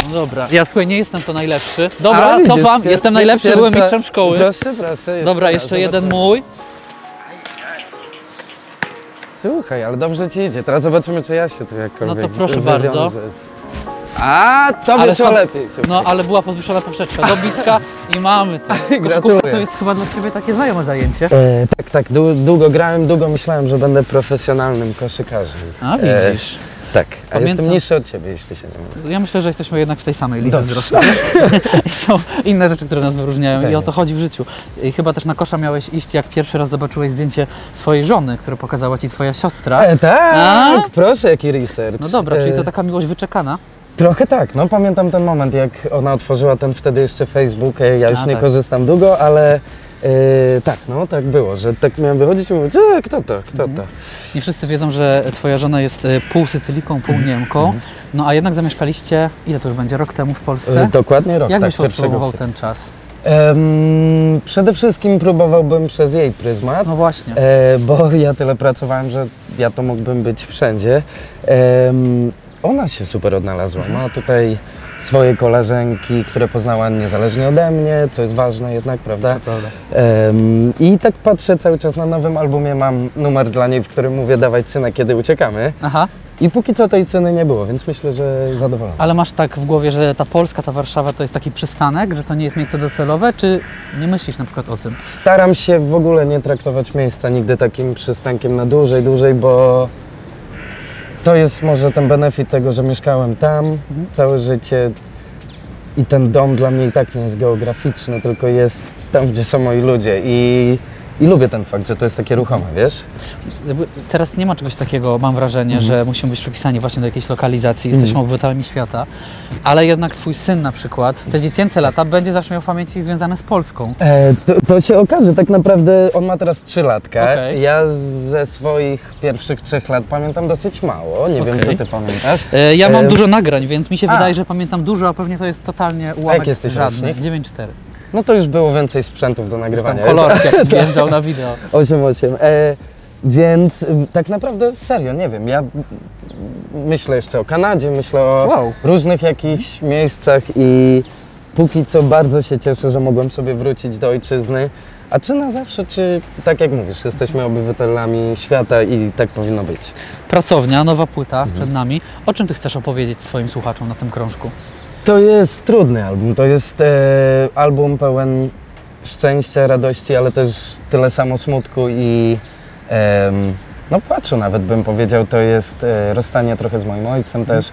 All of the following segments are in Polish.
No dobra, ja słuchaj, nie jestem to najlepszy. Dobra, cofam, jestem najlepszy, byłem mistrzem szkoły. Proszę. Dobra, jeszcze jeden mój. Słuchaj, ale dobrze ci idzie. Teraz zobaczymy, czy ja się tu jakkolwiek... No to proszę bardzo. A, to wyszło lepiej, słuchaj. No, ale była podwyższona poprzeczka, dobitka i mamy to. Gratuluję. To jest chyba dla Ciebie takie znajome zajęcie. Tak, długo grałem, długo myślałem, że będę profesjonalnym koszykarzem. A, widzisz. Tak, a Pamiętam. jestem niższy od Ciebie, jeśli się nie mylę. Ja myślę, że jesteśmy jednak w tej samej lidze wzrostowej. I są inne rzeczy, które nas wyróżniają Tak. i o to chodzi w życiu. I chyba też na kosza miałeś iść, jak pierwszy raz zobaczyłeś zdjęcie swojej żony, które pokazała Ci Twoja siostra. Tak, proszę, jaki research. No dobra, czyli to taka miłość wyczekana. Trochę tak, no pamiętam ten moment, jak ona otworzyła ten wtedy jeszcze Facebook, ja już nie tak. korzystam długo, ale tak było, że tak miałem wychodzić i mówić, kto to? Nie wszyscy wiedzą, że Twoja żona jest pół Sycylijką, pół Niemką, no a jednak zamieszkaliście, ile to już będzie, rok temu w Polsce? Dokładnie rok, Jak tak, byś podsumował ten czas? Przede wszystkim próbowałbym przez jej pryzmat, No właśnie. bo ja tyle pracowałem, że ja to mógłbym być wszędzie. Ona się super odnalazła, ma tutaj swoje koleżanki, które poznała niezależnie ode mnie, co jest ważne jednak, prawda? To prawda. I tak patrzę cały czas na nowym albumie, mam numer dla niej, w którym mówię dawać cynę, kiedy uciekamy. Aha. I póki co tej ceny nie było, więc myślę, że zadowolony. Ale masz tak w głowie, że ta Polska, ta Warszawa to jest taki przystanek, że to nie jest miejsce docelowe, czy nie myślisz na przykład o tym? Staram się w ogóle nie traktować miejsca nigdy takim przystankiem na dłużej, bo to jest może ten benefit tego, że mieszkałem tam całe życie i ten dom dla mnie i tak nie jest geograficzny, tylko jest tam, gdzie są moi ludzie i lubię ten fakt, że to jest takie ruchome, wiesz? Teraz nie ma czegoś takiego, mam wrażenie, że musimy być przypisani właśnie do jakiejś lokalizacji, jesteśmy obywatelami świata, ale jednak Twój syn na przykład, te dziecięce lata będzie zawsze miał w pamięci związane z Polską. To się okaże, tak naprawdę on ma teraz 3 latka, Okej. ja ze swoich pierwszych 3 lat pamiętam dosyć mało, nie wiem, co Ty pamiętasz. Ja mam dużo nagrań, więc mi się wydaje, że pamiętam dużo, a pewnie to jest totalnie ułamek. Jak jesteś żadny. rocznik? 9-4. No to już było więcej sprzętów do nagrywania. Kolorkę wjeżdżał na wideo. 8-8. Więc tak naprawdę serio, nie wiem, ja myślę jeszcze o Kanadzie, myślę o różnych jakichś miejscach i póki co bardzo się cieszę, że mogłem sobie wrócić do ojczyzny. A czy na zawsze, czy tak jak mówisz, jesteśmy obywatelami świata i tak powinno być. Pracownia, nowa płyta przed nami. O czym Ty chcesz opowiedzieć swoim słuchaczom na tym krążku? To jest trudny album, to jest album pełen szczęścia, radości, ale też tyle samo smutku i no płaczu nawet bym powiedział, to jest rozstanie trochę z moim ojcem też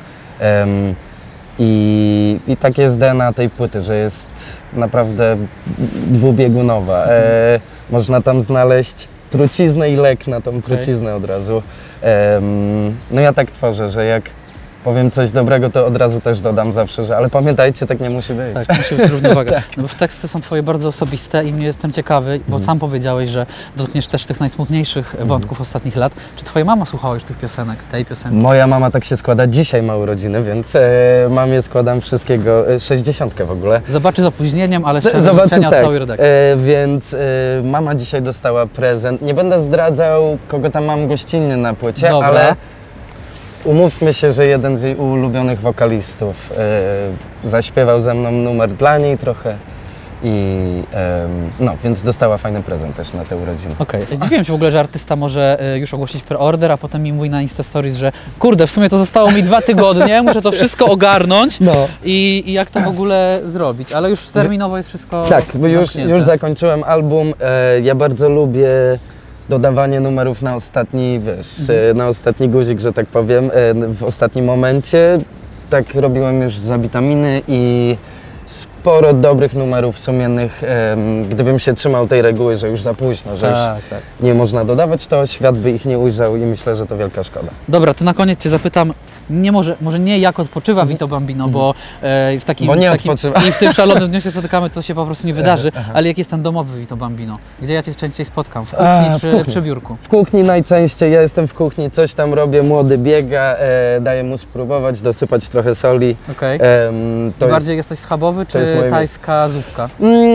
i tak jest DNA tej płyty, że jest naprawdę dwubiegunowa. Można tam znaleźć truciznę i lek na tą truciznę od razu. No ja tak tworzę, że jak powiem coś dobrego, to od razu też dodam zawsze, że ale pamiętajcie, tak nie musi być. Tak, musi być równowaga. No bo teksty są Twoje bardzo osobiste i mnie jestem ciekawy, bo sam powiedziałeś, że dotkniesz też tych najsmutniejszych wątków ostatnich lat. Czy Twoja mama słuchała już tych piosenek, tej piosenki? Moja mama tak się składa, dzisiaj ma urodziny, więc mamie składam wszystkiego, 60 w ogóle. Zobaczy z opóźnieniem, ale szczerze życzenia od całej redakcji. Więc mama dzisiaj dostała prezent. Nie będę zdradzał, kogo tam mam gościnnie na płycie, ale umówmy się, że jeden z jej ulubionych wokalistów zaśpiewał ze mną numer dla niej trochę i no, więc dostała fajny prezent też na te urodziny. Okej. Zdziwiłem się w ogóle, że artysta może już ogłosić preorder, a potem mi mówi na Insta Stories, że kurde, w sumie to zostało mi 2 tygodnie, muszę to wszystko ogarnąć i jak to w ogóle zrobić, ale już terminowo jest wszystko tak, bo już zakończyłem album, ja bardzo lubię dodawanie numerów na ostatni, na ostatni guzik, że tak powiem, w ostatnim momencie. Tak robiłem już za Witaminy i sporo dobrych numerów sumiennych, gdybym się trzymał tej reguły, że już za późno, że już nie można dodawać, to świat by ich nie ujrzał i myślę, że to wielka szkoda. Dobra, to na koniec Cię zapytam, może nie jak odpoczywa Vito Bambino, bo i w tym szalonym dniu się spotykamy, to się po prostu nie wydarzy, ale jak jest ten domowy Vito Bambino? Gdzie ja Cię częściej spotkam? W kuchni czy przy biurku? W kuchni najczęściej, ja jestem w kuchni, coś tam robię, młody biega, daję mu spróbować, dosypać trochę soli. Bardziej jesteś schabowy czy tajska zupka?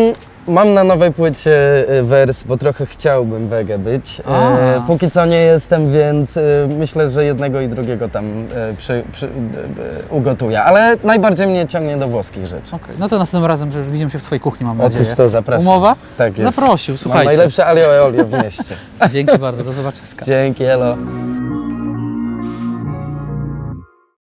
mam na nowej płycie wers, bo trochę chciałbym wege być. Póki co nie jestem, więc myślę, że jednego i drugiego tam ugotuję, ale najbardziej mnie ciągnie do włoskich rzeczy. Okay. No to następnym razem, że już widzimy się w twojej kuchni, mam nadzieję. Otóż to zapraszam. Umowa? Tak jest. Zaprosił, słuchajcie. Mam najlepsze alio e olio w mieście. Dzięki bardzo, do zobaczyska. Dzięki, elo.